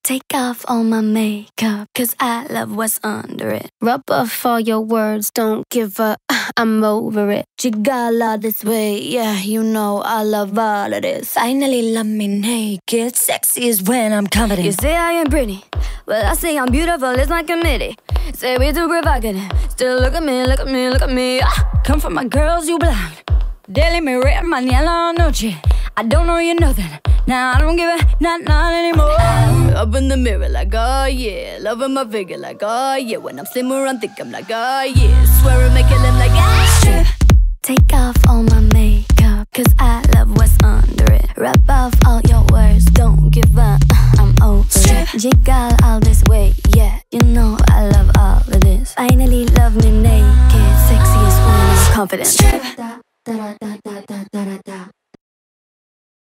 Take off all my makeup, cause I love what's under it. Rub off all your words, don't give up, I'm over it. Jigala this way, yeah, you know I love all of this. Finally love me naked, sexy is when I'm confident. You say I am pretty, well I say I'm beautiful, it's my committee. Say we too provocative, still look at me, look at me, look at me. Come from my girls, you blind. Daily me red, mañana noche. I don't know you nothing. Now I don't give a not anymore. Up in the mirror like, oh yeah. Loving my figure like, oh yeah. When I'm slimmer, I'm thick, I'm like, oh yeah. Swear I make it look like, ah. Strip. Take off all my makeup, cause I